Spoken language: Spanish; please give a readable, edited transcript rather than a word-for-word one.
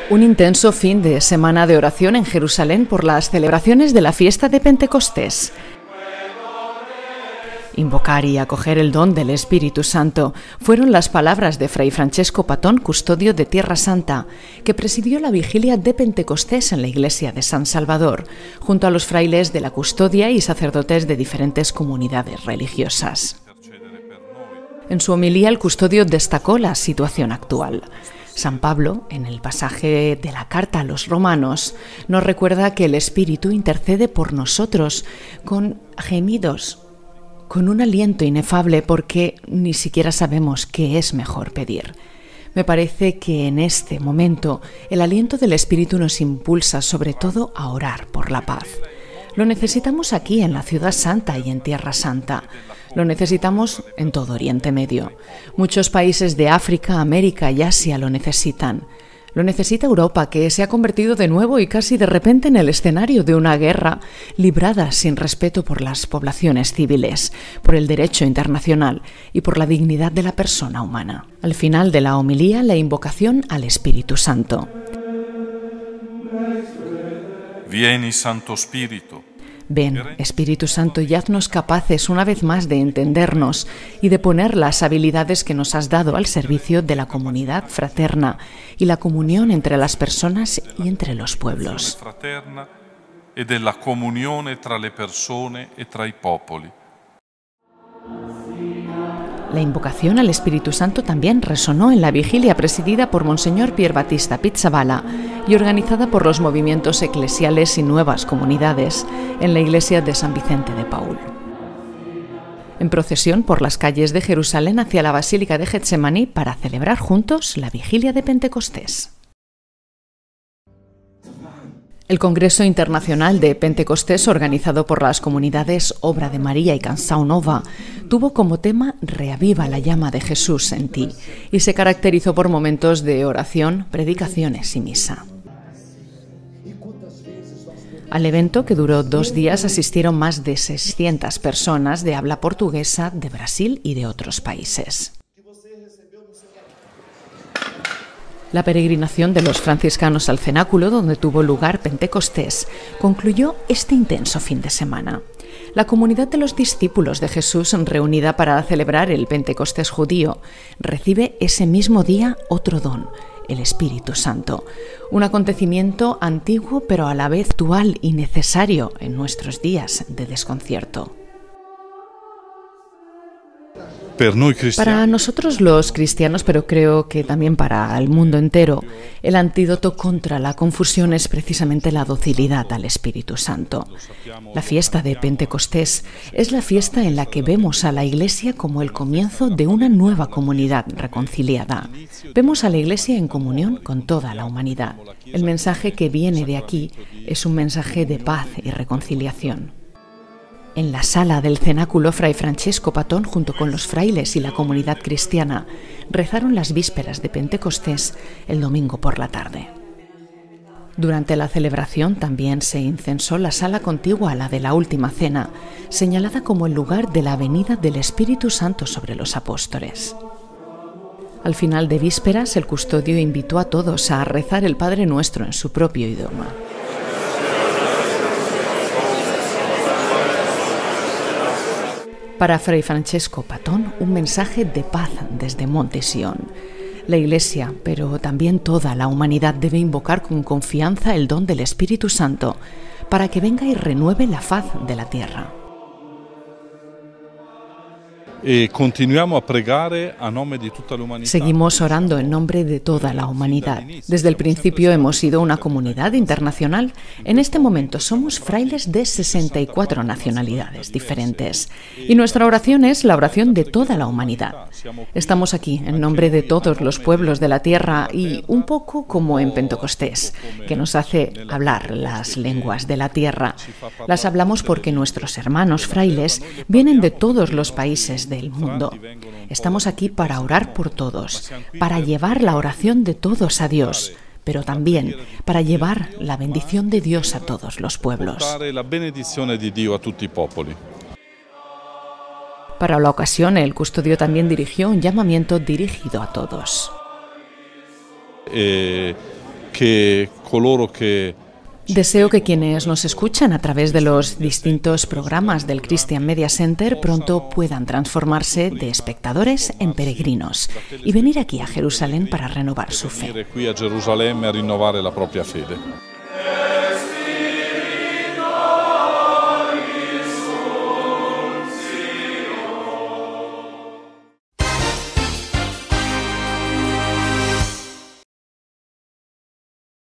Un intenso fin de semana de oración en Jerusalén por las celebraciones de la fiesta de Pentecostés. Invocar y acoger el don del Espíritu Santo fueron las palabras de Fray Francesco Patón, custodio de Tierra Santa, que presidió la vigilia de Pentecostés en la iglesia de San Salvador, junto a los frailes de la custodia y sacerdotes de diferentes comunidades religiosas. En su homilía, el custodio destacó la situación actual. San Pablo, en el pasaje de la carta a los romanos, nos recuerda que el Espíritu intercede por nosotros con gemidos, con un aliento inefable, porque ni siquiera sabemos qué es mejor pedir. Me parece que en este momento el aliento del Espíritu nos impulsa sobre todo a orar por la paz. Lo necesitamos aquí en la Ciudad Santa y en Tierra Santa. Lo necesitamos en todo Oriente Medio. Muchos países de África, América y Asia lo necesitan. Lo necesita Europa, que se ha convertido de nuevo y casi de repente en el escenario de una guerra librada sin respeto por las poblaciones civiles, por el derecho internacional y por la dignidad de la persona humana. Al final de la homilía, la invocación al Espíritu Santo. Vieni, Santo Spirito. Ven, Espíritu Santo, y haznos capaces una vez más de entendernos y de poner las habilidades que nos has dado al servicio de la comunidad fraterna y la comunión entre las personas y entre los pueblos. E della comunione tra le persone e tra i popoli. La invocación al Espíritu Santo también resonó en la vigilia presidida por Monseñor Pier Battista Pizzaballa y organizada por los movimientos eclesiales y nuevas comunidades en la iglesia de San Vicente de Paúl. En procesión por las calles de Jerusalén hacia la Basílica de Getsemaní para celebrar juntos la vigilia de Pentecostés. El Congreso Internacional de Pentecostés, organizado por las comunidades Obra de María y Canção Nova, tuvo como tema Reaviva la llama de Jesús en ti y se caracterizó por momentos de oración, predicaciones y misa. Al evento, que duró 2 días, asistieron más de 600 personas de habla portuguesa de Brasil y de otros países. La peregrinación de los franciscanos al cenáculo, donde tuvo lugar Pentecostés, concluyó este intenso fin de semana. La comunidad de los discípulos de Jesús, reunida para celebrar el Pentecostés judío, recibe ese mismo día otro don, el Espíritu Santo, un acontecimiento antiguo pero a la vez actual y necesario en nuestros días de desconcierto. Para nosotros los cristianos, pero creo que también para el mundo entero, el antídoto contra la confusión es precisamente la docilidad al Espíritu Santo. La fiesta de Pentecostés es la fiesta en la que vemos a la Iglesia como el comienzo de una nueva comunidad reconciliada. Vemos a la Iglesia en comunión con toda la humanidad. El mensaje que viene de aquí es un mensaje de paz y reconciliación. En la sala del cenáculo, Fray Francesco Patón, junto con los frailes y la comunidad cristiana, rezaron las vísperas de Pentecostés el domingo por la tarde. Durante la celebración también se incensó la sala contigua a la de la Última Cena, señalada como el lugar de la venida del Espíritu Santo sobre los apóstoles. Al final de vísperas, el custodio invitó a todos a rezar el Padre Nuestro en su propio idioma. Para Fray Francesco Patón, un mensaje de paz desde Monte Sión. La Iglesia, pero también toda la humanidad, debe invocar con confianza el don del Espíritu Santo para que venga y renueve la faz de la tierra. Seguimos orando en nombre de toda la humanidad. Desde el principio hemos sido una comunidad internacional. En este momento somos frailes de 64 nacionalidades diferentes. Y nuestra oración es la oración de toda la humanidad. Estamos aquí en nombre de todos los pueblos de la tierra y un poco como en Pentecostés, que nos hace hablar las lenguas de la tierra. Las hablamos porque nuestros hermanos frailes vienen de todos los países del mundo. Estamos aquí para orar por todos, para llevar la oración de todos a Dios, pero también para llevar la bendición de Dios a todos los pueblos. Para la ocasión, el custodio también dirigió un llamamiento dirigido a todos. che coloro che Deseo que quienes nos escuchan a través de los distintos programas del Christian Media Center pronto puedan transformarse de espectadores en peregrinos y venir aquí a Jerusalén para renovar su fe. venire qui a Gerusalemme a rinnovare la propria fede.